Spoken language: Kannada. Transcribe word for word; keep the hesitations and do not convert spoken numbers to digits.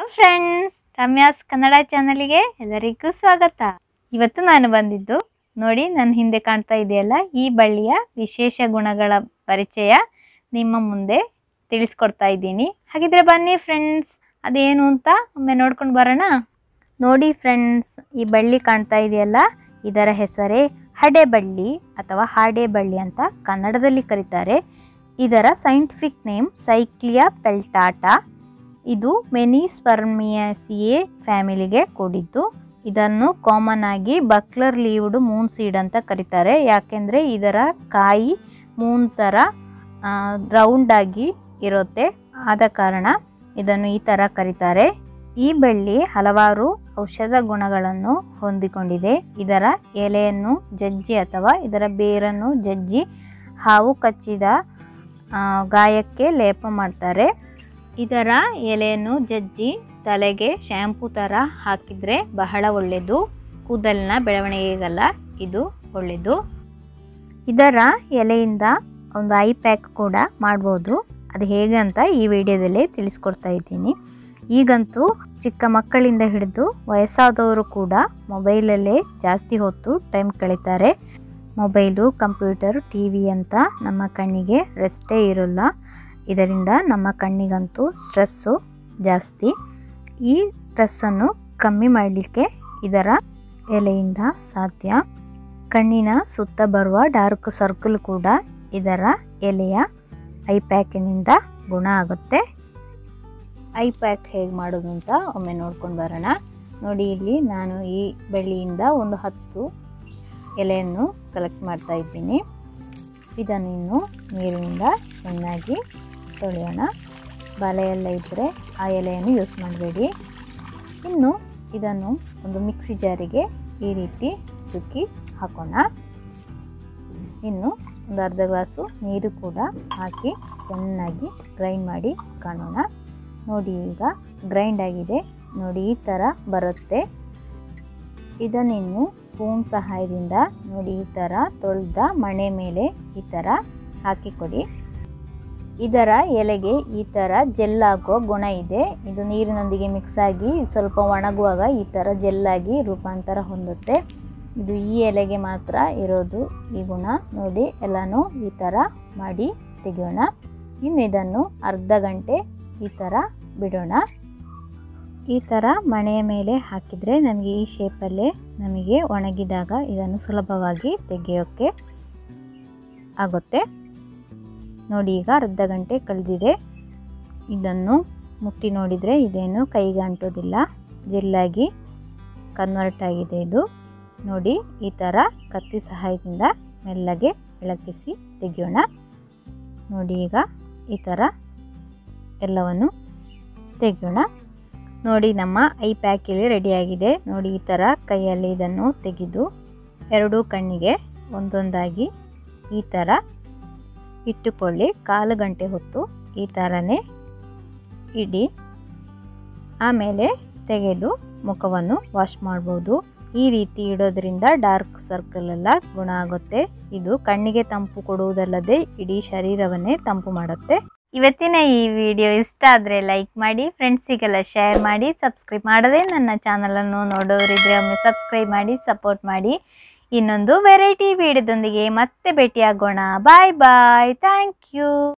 ಫ್ರೆಂಡ್ಸ್, ರಮ್ಯಾಸ್ ಕನ್ನಡ ಚಾನಲ್ಗೆ ಎಲ್ಲರಿಗೂ ಸ್ವಾಗತ. ಇವತ್ತು ನಾನು ಬಂದಿದ್ದು ನೋಡಿ ನನ್ನ ಹಿಂದೆ ಕಾಣ್ತಾ ಇದೆಯಲ್ಲ, ಈ ಬಳ್ಳಿಯ ವಿಶೇಷ ಗುಣಗಳ ಪರಿಚಯ ನಿಮ್ಮ ಮುಂದೆ ತಿಳಿಸ್ಕೊಡ್ತಾ ಇದ್ದೀನಿ. ಹಾಗಿದ್ರೆ ಬನ್ನಿ ಫ್ರೆಂಡ್ಸ್, ಅದೇನು ಅಂತ ಒಮ್ಮೆ ನೋಡ್ಕೊಂಡು ಬರೋಣ. ನೋಡಿ ಫ್ರೆಂಡ್ಸ್, ಈ ಬಳ್ಳಿ ಕಾಣ್ತಾ ಇದೆಯಲ್ಲ, ಇದರ ಹೆಸರೇ ಹಡೆ ಬಳ್ಳಿ ಅಥವಾ ಹಾಡೆ ಬಳ್ಳಿ ಅಂತ ಕನ್ನಡದಲ್ಲಿ ಕರೀತಾರೆ. ಇದರ ಸೈಂಟಿಫಿಕ್ ನೇಮ್ ಸೈಕ್ಲಿಯಾ ಪೆಲ್ಟಾಟಾ. ಇದು ಮೆನಿಸ್ಪರ್ಮಿಯಾಸಿಯೇ ಫ್ಯಾಮಿಲಿಗೆ ಕೂಡಿದ್ದು. ಇದನ್ನು ಕಾಮನ್ ಆಗಿ ಬಕ್ಲರ್ ಲೀವ್ಡ್ ಮೂನ್ ಸೀಡ್ ಅಂತ ಕರೀತಾರೆ. ಯಾಕೆಂದರೆ ಇದರ ಕಾಯಿ ಮೂನ್ ಥರ ರೌಂಡ್ ಆಗಿ ಇರುತ್ತೆ, ಆದ ಕಾರಣ ಇದನ್ನು ಈ ಥರ ಕರೀತಾರೆ. ಈ ಬಳ್ಳಿ ಹಲವಾರು ಔಷಧ ಗುಣಗಳನ್ನು ಹೊಂದಿಕೊಂಡಿದೆ. ಇದರ ಎಲೆಯನ್ನು ಜಜ್ಜಿ ಅಥವಾ ಇದರ ಬೇರನ್ನು ಜಜ್ಜಿ ಹಾವು ಕಚ್ಚಿದ ಗಾಯಕ್ಕೆ ಲೇಪ ಮಾಡ್ತಾರೆ. ಇದರ ಎಲೆಯನ್ನು ಜಜ್ಜಿ ತಲೆಗೆ ಶ್ಯಾಂಪು ಥರ ಹಾಕಿದರೆ ಬಹಳ ಒಳ್ಳೆಯದು. ಕೂದಲಿನ ಬೆಳವಣಿಗೆಗೆಲ್ಲ ಇದು ಒಳ್ಳೆಯದು. ಇದರ ಎಲೆಯಿಂದ ಒಂದು ಐ ಪ್ಯಾಕ್ ಕೂಡ ಮಾಡ್ಬೋದು. ಅದು ಹೇಗೆ ಅಂತ ಈ ವಿಡಿಯೋದಲ್ಲಿ ತಿಳಿಸ್ಕೊಡ್ತಾ ಇದ್ದೀನಿ. ಈಗಂತೂ ಚಿಕ್ಕ ಮಕ್ಕಳಿಂದ ಹಿಡಿದು ವಯಸ್ಸಾದವರು ಕೂಡ ಮೊಬೈಲಲ್ಲೇ ಜಾಸ್ತಿ ಹೊತ್ತು ಟೈಮ್ ಕಳೀತಾರೆ. ಮೊಬೈಲು, ಕಂಪ್ಯೂಟರ್, ಟಿ ವಿ ಅಂತ ನಮ್ಮ ಕಣ್ಣಿಗೆ ರೆಸ್ಟೇ ಇರೋಲ್ಲ. ಇದರಿಂದ ನಮ್ಮ ಕಣ್ಣಿಗಂತೂ ಸ್ಟ್ರೆಸ್ಸು ಜಾಸ್ತಿ. ಈ ಸ್ಟ್ರೆಸ್ಸನ್ನು ಕಮ್ಮಿ ಮಾಡಲಿಕ್ಕೆ ಇದರ ಎಲೆಯಿಂದ ಸಾಧ್ಯ. ಕಣ್ಣಿನ ಸುತ್ತ ಬರುವ ಡಾರ್ಕ್ ಸರ್ಕಲ್ ಕೂಡ ಇದರ ಎಲೆಯ ಐ ಪ್ಯಾಕಿನಿಂದ ಗುಣ ಆಗುತ್ತೆ. ಐ ಪ್ಯಾಕ್ ಹೇಗೆ ಮಾಡೋದು ಅಂತ ಒಮ್ಮೆ ನೋಡ್ಕೊಂಡು ಬರೋಣ. ನೋಡಿ, ಇಲ್ಲಿ ನಾನು ಈ ಬಳ್ಳಿಯಿಂದ ಒಂದು ಹತ್ತು ಎಲೆಯನ್ನು ಕಲೆಕ್ಟ್ ಮಾಡ್ತಾ ಇದ್ದೀನಿ. ಇದನ್ನು ಇನ್ನು ನೀರಿನಿಂದ ಚೆನ್ನಾಗಿ ತೊಳೆಯೋಣ. ಬಲೆ ಎಲ್ಲ ಇದ್ದರೆ ಆ ಎಲೆಯನ್ನು ಯೂಸ್ ಮಾಡಬೇಡಿ. ಇನ್ನು ಇದನ್ನು ಒಂದು ಮಿಕ್ಸಿ ಜಾರಿಗೆ ಈ ರೀತಿ ಸುಕ್ಕಿ ಹಾಕೋಣ. ಇನ್ನು ಒಂದು ಅರ್ಧ ಗ್ಲಾಸು ನೀರು ಕೂಡ ಹಾಕಿ ಚೆನ್ನಾಗಿ ಗ್ರೈಂಡ್ ಮಾಡಿ ಕಾಣೋಣ. ನೋಡಿ, ಈಗ ಗ್ರೈಂಡ್ ಆಗಿದೆ. ನೋಡಿ, ಈ ಥರ ಬರುತ್ತೆ. ಇದನ್ನಿನ್ನು ಸ್ಪೂನ್ ಸಹಾಯದಿಂದ ನೋಡಿ ಈ ಥರ ತೊಳೆದ ಮಣೆ ಮೇಲೆ ಈ ಥರ ಹಾಕಿಕೊಡಿ. ಇದರ ಎಲೆಗೆ ಈ ಥರ ಜೆಲ್ ಆಗೋ ಗುಣ ಇದೆ. ಇದು ನೀರಿನೊಂದಿಗೆ ಮಿಕ್ಸ್ ಆಗಿ ಸ್ವಲ್ಪ ಒಣಗುವಾಗ ಈ ಥರ ಜೆಲ್ಲಾಗಿ ರೂಪಾಂತರ ಹೊಂದುತ್ತೆ. ಇದು ಈ ಎಲೆಗೆ ಮಾತ್ರ ಇರೋದು ಈ ಗುಣ. ನೋಡಿ, ಎಲ್ಲನೂ ಈ ಥರ ಮಾಡಿ ತೆಗೆಯೋಣ. ಇನ್ನು ಇದನ್ನು ಅರ್ಧ ಗಂಟೆ ಈ ಥರ ಬಿಡೋಣ. ಈ ಥರ ಮಣೆಯ ಮೇಲೆ ಹಾಕಿದರೆ ನಮಗೆ ಈ ಶೇಪಲ್ಲೇ ನಮಗೆ ಒಣಗಿದಾಗ ಇದನ್ನು ಸುಲಭವಾಗಿ ತೆಗೆಯೋಕ್ಕೆ ಆಗುತ್ತೆ. ನೋಡಿ, ಈಗ ಅರ್ಧ ಗಂಟೆ ಕಳೆದಿದೆ. ಇದನ್ನು ಮುಟ್ಟಿ ನೋಡಿದರೆ ಇದೇನು ಕೈಗೆ ಅಂಟೋದಿಲ್ಲ, ಜೆಲ್ಲಾಗಿ ಕನ್ವರ್ಟ್ ಆಗಿದೆ ಇದು. ನೋಡಿ, ಈ ಥರ ಕತ್ತಿ ಸಹಾಯದಿಂದ ಮೆಲ್ಲಗೆ ಇಳಕಿಸಿ ತೆಗೆಯೋಣ. ನೋಡಿ, ಈಗ ಈ ಥರ ಎಲ್ಲವನ್ನು ತೆಗೆಯೋಣ. ನೋಡಿ, ನಮ್ಮ ಐ ಪ್ಯಾಕ್ ಇಲ್ಲಿ ರೆಡಿಯಾಗಿದೆ. ನೋಡಿ, ಈ ಥರ ಕೈಯಲ್ಲಿ ಇದನ್ನು ತೆಗೆದು ಎರಡೂ ಕಣ್ಣಿಗೆ ಒಂದೊಂದಾಗಿ ಈ ಥರ ಇಟ್ಟುಕೊಳ್ಳಿ. ಕಾಲು ಗಂಟೆ ಹೊತ್ತು ಈ ಥರನೇ ಇಡಿ. ಆಮೇಲೆ ತೆಗೆದು ಮುಖವನ್ನು ವಾಶ್ ಮಾಡ್ಬೋದು. ಈ ರೀತಿ ಇಡೋದ್ರಿಂದ ಡಾರ್ಕ್ ಸರ್ಕಲ್ ಎಲ್ಲ ಗುಣ ಆಗುತ್ತೆ. ಇದು ಕಣ್ಣಿಗೆ ತಂಪು ಕೊಡುವುದಲ್ಲದೆ ಇಡೀ ಶರೀರವನ್ನೇ ತಂಪು ಮಾಡುತ್ತೆ. ಇವತ್ತಿನ ಈ ವಿಡಿಯೋ ಇಷ್ಟ ಆದರೆ ಲೈಕ್ ಮಾಡಿ, ಫ್ರೆಂಡ್ಸಿಗೆಲ್ಲ ಶೇರ್ ಮಾಡಿ, ಸಬ್ಸ್ಕ್ರೈಬ್ ಮಾಡದೆ ನನ್ನ ಚಾನಲನ್ನು ನೋಡೋರಿದ್ರೆ ಒಮ್ಮೆ ಸಬ್ಸ್ಕ್ರೈಬ್ ಮಾಡಿ ಸಪೋರ್ಟ್ ಮಾಡಿ. ಇನ್ನೊಂದು ವೆರೈಟಿ ವಿಡಿಯೋದೊಂದಿಗೆ ಮತ್ತೆ ಭೇಟಿಯಾಗೋಣ. Bye bye. Thank you.